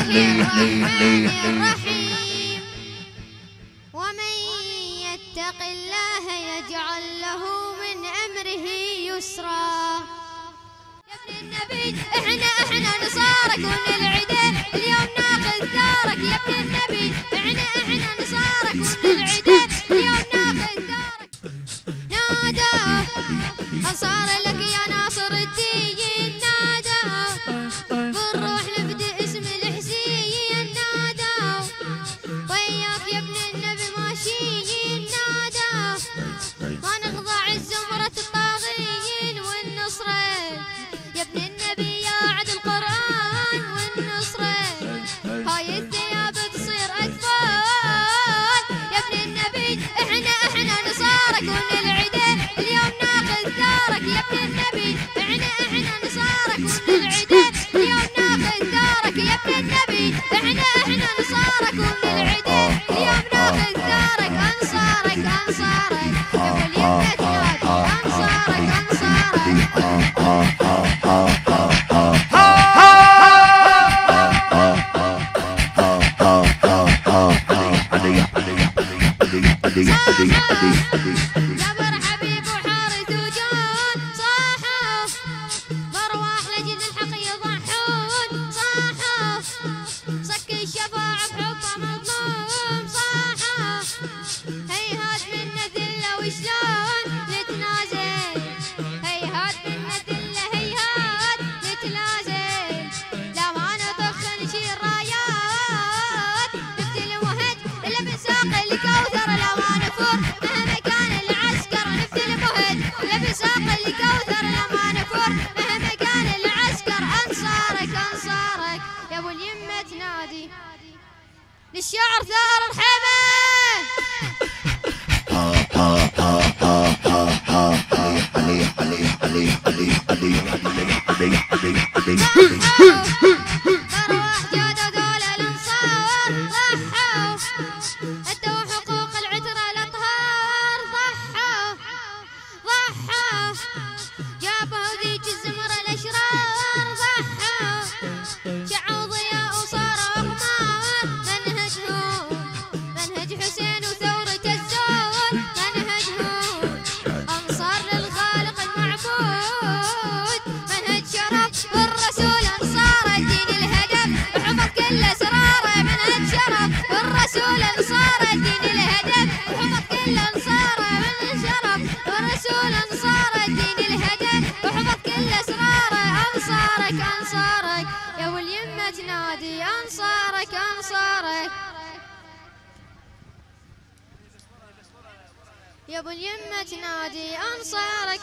الرحيم ومن يتق الله يجعل له من أمره يسرا. يا ابن النبي احنا نصارك ونلعده اليوم ناخذ ثارك. يا ابن النبي احنا نصارك ونلعده اليوم ناخذ ثارك. نادى أنصار لك يا ناصر الدين نادى بالروح نبدأ اسم الحسين نادى وياك يا ابن النبي ماشيين نادى ما نخضع الزمرة الطاغين والنصرة. يا ابن النبي يا عد القرآن والنصرة هاي الثياب تصير أطفال. يا ابن النبي احنا نصارك ونلعده اليوم ناخذ ثارك. يا ابن النبي احنا نصارك ونلعده اليوم ناخذ ثارك. يا ابن النبي احنا نصارك ونلعده اليوم ناخذ ثارك. انصارك يقول يمة نادي انصارك جبر حبيب وحارث وجود صاحوا بارواح لجل الحق يضحون صاحوا صك الشفاعة بحبه مظلوم صاحوا هيهات منا ذلة وشلون نتنازل. هيهات منا ذلة هيهات نتنازل لا ما نطخ نشيل رايات نقتل وهد الا بساق الكوثر لا ما نفر مهما كان العسكر نقتل وهد الا بساق الكوثر لا ما نفر مهما كان العسكر. انصارك يا ابو اليمة تنادي للشعر ثار الحمى. أرواح جادوا دول الأنصار ضحوا أدوا حقوق العترة الأطهار ضحوا جابوا ذيك الزمر الأشرار ضحوا شعوا ضياء وصاروا أقمار. منهج حسين وثورة الزون منهجهم أنصار للخالق المعبود. منهج شرف والرسول أنصار الدين الهدف وحفظ كل أسراره. منهج شرف والرسول أنصار الدين الهدف وحفظ كل أنصاره. منهج شرف والرسول أنصار الدين الهدف وحفظ كل أسراره. أنصارك يا ابو اليمة تنادي أنصارك يا ابو اليمة تنادي أنصارك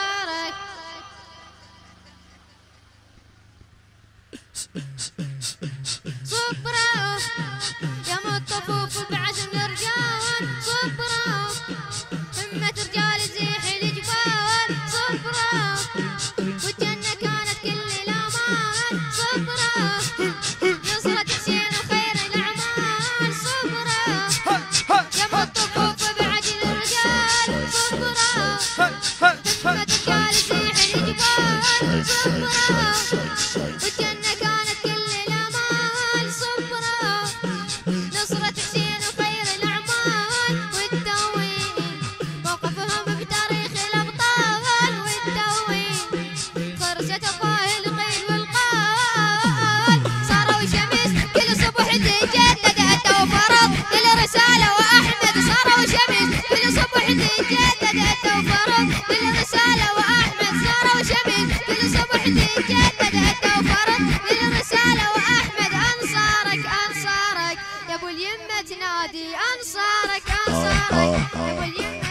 صبروا يا مطفوف بعزم الرجال صبروا همة رجال زيح الجبال صبروا والجنة كانت كل الأمان صبروا نصرة حسين وخير الأعمال صبروا يا مطفوف بعزم الرجال صبروا همة رجال زيح الجبال صبروا والجنة كانت كل الأمان صبروا نصرة حسين وخير الأعمال والتوين موقفهم بتاريخ الأبطال والتوين فرسة الطاهر القيل والقال صاروا شمس كل صبح تجدد أتوا فرض للرسالة وأحمد صاروا شمس كل صبح تجدد أتوا فرض للرسالة وأحمد صاروا شمس كل صبح تجدد أتوا فرض للرسالة وأحمد. أنصارك يا ابو اليمة تنادي أنصارك يا ابو اليمة